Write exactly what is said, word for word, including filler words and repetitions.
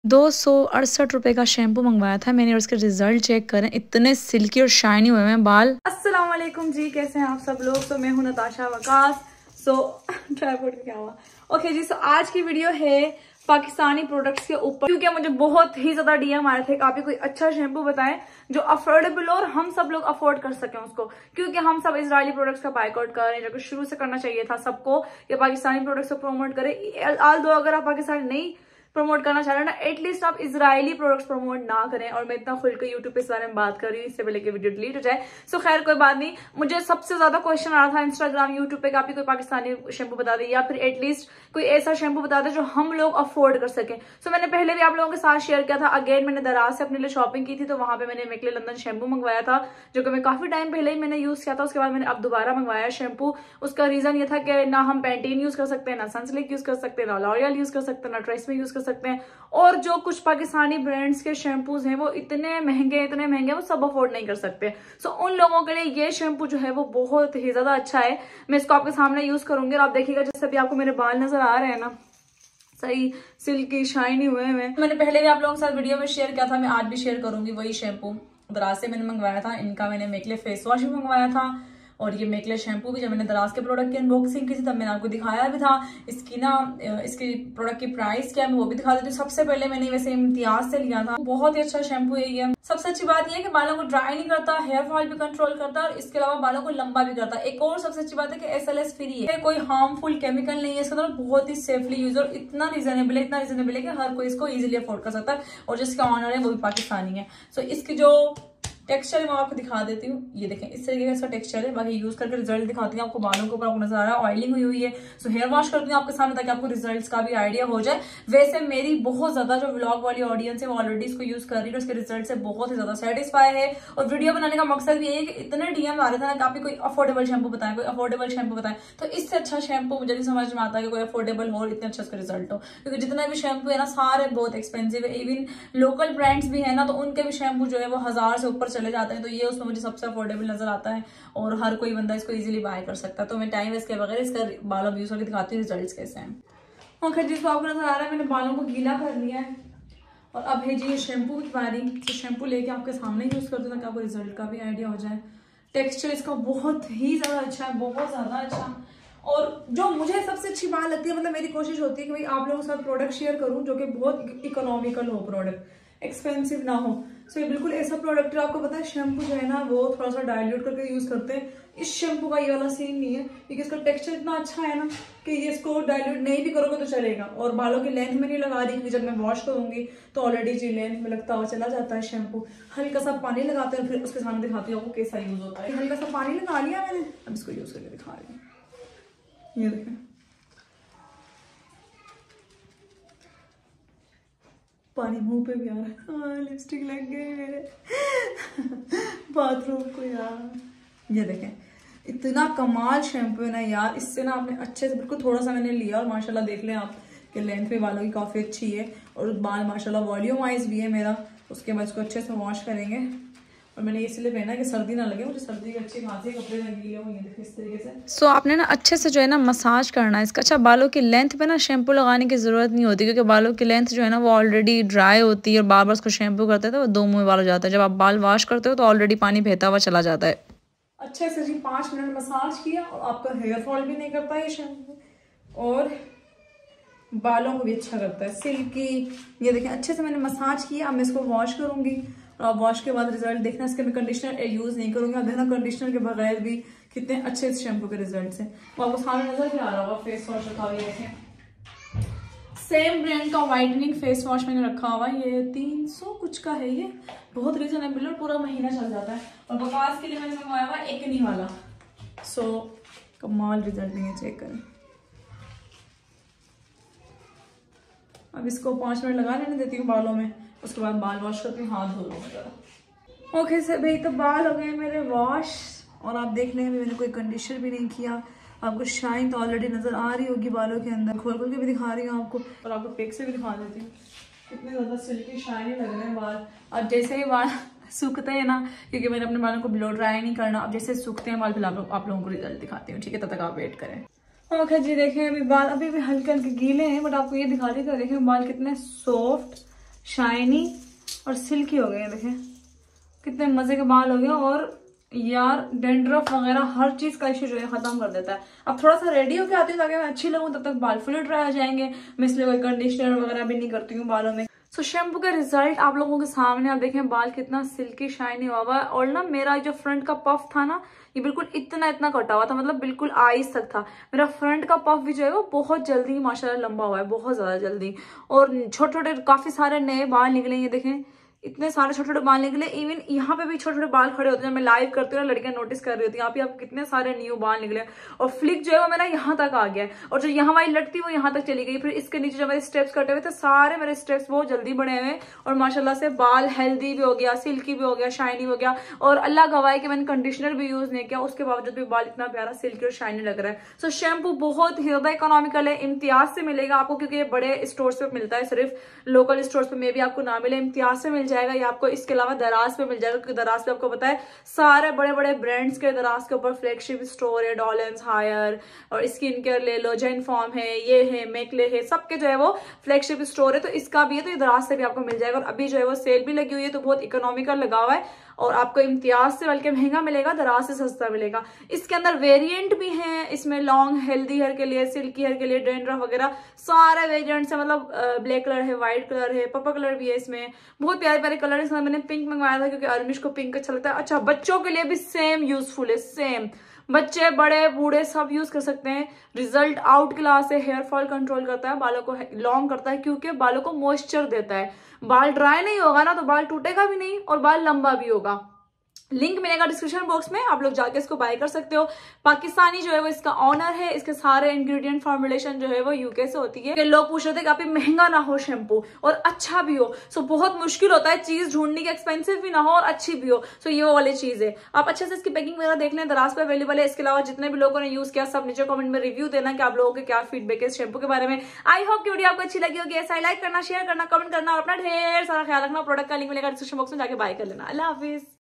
दो सौ अड़सठ रुपये का शैम्पू मंगवाया था मैंने और इसके रिजल्ट चेक करें, इतने सिल्की और शाइनी हुए हैं बाल। अस्सलाम वालेकुम जी, कैसे हैं आप सब लोग। तो मैं हूं नताशा वकास। सो ट्राइपॉड क्या हुआ। ओके जी, सो आज की वीडियो है पाकिस्तानी प्रोडक्ट्स के ऊपर, क्योंकि मुझे बहुत ही ज्यादा डीएम आ रहे थे कि आप ही कोई अच्छा शैम्पू बताएं जो अफोर्डेबल हो और हम सब लोग अफोर्ड कर सकें उसको, क्योंकि हम सब इजरायली प्रोडक्ट्स का बायकॉट कर रहे हैं, जो कि शुरू से करना चाहिए था सबको, कि पाकिस्तानी प्रोडक्ट्स को प्रमोट करें। आल दो अगर आप पाकिस्तानी नहीं प्रमोट करना चाह रहे हैं ना, एटलीस्ट आप इजरायली प्रोडक्ट्स प्रमोट ना करें। और मैं इतना खुल के यूट्यूब पे इस बारे में बात कर रही हूँ, इससे पहले कि वीडियो डिलीट हो जाए। सो खैर कोई बात नहीं। मुझे सबसे ज्यादा क्वेश्चन आ रहा था इंस्टाग्राम यूट्यूब पे कि आप ही कोई पाकिस्तानी शैम्पू बता दे या फिर एटलीस्ट कोई ऐसा शैम्पू बता दे जो हम लोग अफोर्ड कर सकें। सो मैंने पहले भी आप लोगों के साथ शेयर किया था। अगेन मैंने दराज से अपने लिए शॉपिंग की थी, तो वहां पे मैंने मेकले लंदन शैम्पू मंगवाया था, जो कि मैं काफी टाइम पहले ही मैंने यूज किया था। उसके बाद मैंने अब दोबारा मंगवाया शैम्पू। उसका रीजन ये था कि ना हम पैंटीन यूज कर सकते हैं, ना सनसिल्क यूज कर सकते हैं, ना लॉरियल यूज कर सकते हैं, ना ट्रेसमी यूज कर सकते हैं। और जो कुछ पाकिस्तानी ब्रांड्स के शैम्पूज हैं वो इतने महंगे इतने महंगे वो सब अफोर्ड नहीं कर सकते। सो so, उन लोगों के लिए ये शैम्पू जो है वो बहुत ही ज्यादा अच्छा है। मैं इसको आपके सामने यूज करूंगी और आप देखिएगा, जैसे भी आपको मेरे बाल नजर आ रहे हैं ना, सही सिल्की शाइनी हुए हैं। मैंने पहले भी आप लोगों के साथ वीडियो में शेयर किया था, मैं आज भी शेयर करूंगी वही शैम्पू। दराज से मैंने मंगवाया था। इनका मैंने मेकले फेस वॉश भी मंगवाया था और ये मेकले शैम्पू भी। जब मैंने दराज के प्रोडक्ट की अनबॉक्सिंग की थी तब मैंने आपको दिखाया भी था। इसकी ना इसकी प्रोडक्ट की प्राइस क्या है मैं वो भी दिखा देती हूँ। सबसे पहले मैंने वैसे इम्तियाज से लिया था। बहुत ही अच्छा शैम्पू है ये। सबसे अच्छी बात ये है कि बालों को ड्राई नहीं करता, हेयर फॉल भी कंट्रोल करता है और इसके अलावा बालों को लंबा भी करता है। एक और सबसे अच्छी बात है कि एस एल एस फ्री है, कोई हार्मफुल केमिकल नहीं है इसके अंदर। बहुत ही सेफली यूज और इतना रिजनेबल है, इतना रिजनेबल है कि हर कोई इसको इजिली अफोर्ड कर सकता है। और जिसका ऑनर है वो भी पाकिस्तानी है। सो इसकी जो टेक्सचर मैं आपको दिखा देती हूँ। ये देखें, इस तरीके का इसका टेक्सचर है। बाकी यूज करके रिजल्ट दिखाती हूँ आपको। बालों के ऊपर आपको नजर आ रहा है ऑयलिंग हुई हुई है। सो हेयर वॉश करती हूँ आपके सामने ताकि आपको रिजल्ट्स का भी आइडिया हो जाए। वैसे मेरी बहुत ज्यादा जो व्लॉग वाली ऑडियंस है वो ऑलरेडी इसको यूज कर रही है, उसके रिजल्ट से बहुत ही ज्यादा सेटिस्फाई है। और वीडियो बनाने का मकसद भी यही है कि इतने डीएम आ रहे थे ना कि आप कोई अफोर्डेबल शैम्पू बताएं, कोई अफोर्डेबल शैम्पू बताएं। तो इससे अच्छा शैम्पू मुझे नहीं समझ में आता कि कोई अफोर्डेबल हो और इतने अच्छा उसका रिजल्ट हो, क्योंकि जितना भी शैम्पू है ना सारे बहुत एक्सपेंसिव है। इवन लोकल ब्रांड्स भी है ना, तो उनके भी शैम्पू जो है वो हजार से ऊपर चले जाते हैं। तो ये मुझे सबसे अफोर्डेबल नजर आता है और हर कोई बंदा इसको इजीली बाय कर सकता है। तो मैं टाइम वेस्ट के बगैर इसका बालों यूज करके दिखाती हूँ रिजल्ट्स कैसे हैं। ओके, जिसको आपको नजर आ रहा है मैंने बालों को गीला कर लिया है और अब है जी ये शैम्पू की बारी। तो शैम्पू लेके आपके सामने यूज करते हैं ताकि आपको रिजल्ट का भी आइडिया हो जाए। टेक्सचर इसका बहुत ही ज्यादा अच्छा है, बहुत ज्यादा अच्छा। और जो मुझे सबसे अच्छी बात लगती है, मतलब मेरी कोशिश होती है कि भाई आप लोगों के साथ प्रोडक्ट शेयर करूं जो कि बहुत इकोनॉमिकल हो, प्रोडक्ट एक्सपेंसिव ना हो। सो so, ये बिल्कुल ऐसा प्रोडक्ट है। आपको पता है शैम्पू जो है ना वो थोड़ा सा डाइल्यूट करके यूज करते हैं। इस शैम्पू का ये वाला सीन नहीं है, क्योंकि इसका टेक्सचर इतना अच्छा है ना कि ये इसको डाइल्यूट नहीं भी करोगे तो चलेगा। और बालों की लेंथ में नहीं लगा रही, क्योंकि जब मैं वॉश करूंगी तो ऑलरेडी जी लेंथ में लगता हुआ चला जाता है शैम्पू। हल्का सा पानी लगाते हैं, फिर उसके सामने दिखाती हूँ आपको कैसा यूज होता है। हल्का सा पानी लगा लिया मैंने, अब इसको यूज करके दिखा रही हूँ। ये देखें, पानी मुंह पे भी आ रहा है। हाँ, लिपस्टिक लग गई मेरे बाथरूम को यार। ये देखें, इतना कमाल शैम्पू है ना यार। इससे ना आपने अच्छे से बिल्कुल थोड़ा सा मैंने लिया और माशाल्लाह देख लें आप कि लेंथ में बालों की काफी अच्छी है और बाल माशाल्लाह वॉल्यूम वाइज भी है मेरा। उसके बाद इसको अच्छे से वॉश करेंगे। और मैंने इसलिए पहना कि सर्दी ना लगे मुझे, सर्दी की अच्छी खासी कपड़े गीले हो। ये देखिए इस तरीके से। सो so, आपने ना अच्छे से जो है ना मसाज करना है इसका। अच्छा, बालों की लेंथ पे ना शैम्पू लगाने की जरूरत नहीं होती, क्योंकि बालों की लेंथ जो है ना वो ऑलरेडी ड्राई होती है और बार बार उसको शैम्पू करते हैं तो वो दो मुंह बाल हो जाता है। जब आप बाल वॉश करते हो तो ऑलरेडी पानी बहता हुआ चला जाता है। अच्छे से जी पांच मिनट मसाज किया और आपका हेयर फॉल भी नहीं करता ये शैम्पू और बालों को भी अच्छा करता है, सिल्की। ये देखें, अच्छे से मैंने मसाज किया। अब मैं इसको वॉश करूंगी और आप वॉश के बाद रिजल्ट देखना। इसके मैं कंडीशनर यूज नहीं करूंगी। आप देखना कंडीशनर के बगैर भी कितने अच्छे शैम्पू के रिजल्ट हैं। वो आपको सामने नजर भी आ रहा होगा। फेस वॉश रखा हुआ, ये देखें सेम ब्रांड का वाइटनिंग फेस वॉश मैंने रखा हुआ है। ये तीन सौ कुछ का है, ये बहुत रीजनेबल और पूरा महीना चल जाता है। और बकवास के लिए मैंने मंगवाया हुआ एकनी वाला। सो कमाल रिजल्ट नहीं है, चेक करें। अब इसको पांच मिनट लगा लेने देती हूँ बालों में, उसके बाद बाल वॉश करती हूँ, हाथ धो लूँगा जरा। ओके से भाई, तो बाल हो गए मेरे वॉश और आप देख लें मैंने कोई कंडीशनर भी नहीं किया। आपको शाइन तो ऑलरेडी नजर आ रही होगी बालों के अंदर। खोल खोल के भी दिखा रही हूँ आपको और आपको पिक से भी दिखा देती हूँ कितने ज्यादा सिल्की शाइनी लग रहे हैं बाल। अब जैसे ही बाल सूखते हैं ना, क्योंकि मैंने अपने बालों को ब्लो ड्राई नहीं करना, अब जैसे सूखते हैं बाल फिर आप, आप लोगों को रिजल्ट दिखाती हूँ, ठीक है? तब तक आप वेट करें। ओके जी, देखें अभी बाल अभी भी हल्के हल्के गीले हैं, बट आपको ये दिखा दी तो देखें बाल कितने सॉफ्ट शाइनी और सिल्की हो गए। देखें कितने मजे के बाल हो गए। और यार डेंड्रफ वगैरह हर चीज का इश्यू जो है खत्म कर देता है। अब थोड़ा सा रेडी होके आती हूँ ताकि मैं अच्छी लगूं, तब तक बाल फुली ड्राई हो जाएंगे। मैं इसलिए कोई कंडीशनर वगैरह भी नहीं करती हूँ बालों में। सो शैम्पू का रिजल्ट आप लोगों के सामने। आप देखें बाल कितना सिल्की शाइनी हुआ हुआ है। और ना मेरा जो फ्रंट का पफ था ना, ये बिल्कुल इतना इतना कटा हुआ था, मतलब बिल्कुल आइस तक था। मेरा फ्रंट का पफ भी जो है वो बहुत जल्दी माशाल्लाह लंबा हुआ है, बहुत ज्यादा जल्दी। और छोटे छोटे काफी सारे नए बाल निकले। ये देखें इतने सारे छोटे छोटे बाल निकले। इवन यहाँ पे भी छोटे छोटे बाल खड़े होते हैं। मैं लाइव करती हूँ ना, लड़कियां नोटिस कर रही होती है यहाँ पे आप कितने सारे न्यू बाल निकले। और फ्लिक जो है वो मेरा यहाँ तक आ गया है। और जो यहाँ वाली लटती वो यहाँ तक चली गई। फिर इसके नीचे जो मेरे स्टेप्स कटे हुए थे, सारे मेरे स्टेप्स बहुत जल्दी बढ़े हुए। और माशाल्लाह से बाल हेल्दी भी हो गया, सिल्की भी हो गया, शाइनी हो गया। और अल्लाह गवाह कि मैंने कंडीशनर भी यूज नहीं किया, उसके बावजूद भी बाल इतना प्यारा सिल्की और शाइनी लग रहा है। सो शैम्पू बहुत ही ज्यादा इकोनॉमिकल है, इम्तियाज से मिलेगा आपको, क्योंकि ये बड़े स्टोर्स पे मिलता है, सिर्फ लोकल स्टोर्स पे मे भी आपको ना मिले, इम्तियाज से मिल जाएगा। ये आपको इसके अलावा दराज पे मिल जाएगा, क्योंकि दराज पे आपको पता है सारे बड़े बड़े ब्रांड्स के दराज के ऊपर फ्लैगशिप स्टोर है। डॉलेंस, हायर और स्किन केयर ले लो, जेन फॉर्म है, ये है, मेकले है, सबके जो है वो फ्लैगशिप स्टोर है। तो इसका भी है, तो ये दराज से भी आपको मिल जाएगा। और अभी जो है वो सेल भी लगी हुई है, तो बहुत इकोनॉमिकल लगा हुआ है। और आपको इम्तियाज से बल्कि महंगा मिलेगा, दराज से सस्ता मिलेगा। इसके अंदर वेरिएंट भी हैं, इसमें लॉन्ग हेल्दी हेयर के लिए, सिल्की हेयर के लिए, डेंड्रफ वगैरह सारे वेरिएंट्स है। मतलब ब्लैक कलर है, व्हाइट कलर है, पर्पल कलर भी है। इसमें बहुत प्यारे प्यारे कलर है। इसमें मैंने पिंक मंगवाया था क्योंकि अर्मिश को पिंक अच्छा लगता है। अच्छा बच्चों के लिए भी सेम यूजफुल है, सेम बच्चे बड़े बूढ़े सब यूज कर सकते हैं। रिजल्ट आउट क्लास है, हेयर फॉल कंट्रोल करता है, बालों को लॉन्ग करता है, क्योंकि बालों को मॉइस्चर देता है। बाल ड्राई नहीं होगा ना तो बाल टूटेगा भी नहीं और बाल लंबा भी होगा। लिंक मिलेगा डिस्क्रिप्शन बॉक्स में, आप लोग जाके इसको बाय कर सकते हो। पाकिस्तानी जो है वो इसका ऑनर है। इसके सारे इंग्रेडिएंट फॉर्मुलेशन जो है वो यूके से होती है। लोग पूछ रहे थे कि आप महंगा ना हो शैम्पू और अच्छा भी हो। सो बहुत मुश्किल होता है चीज ढूंढने की, एक्सपेंसिव भी ना हो और अच्छी भी हो। सो ये वो वाली चीज है। आप अच्छे से इसकी पैकिंग वगैरह देख लें, दराज पे अवेलेबल है। इसके अलावा जितने भी लोगों ने यूज किया सब नीचे कमेंट में रिव्यू देना कि आप लोगों के क्या फीडबैक है इस शैम्पू के बारे में। आई होप की वीडियो आपको अच्छी लगी होगी। ऐसा लाइक करना, शेयर करना, कमेंट करना और अपना ढेर सारा ख्याल रखना। प्रोडक्ट का लिंक मिलेगा डिस्क्रिप्शन बॉक्स में, जाके बाय कर लेना। अल्लाह हाफिज।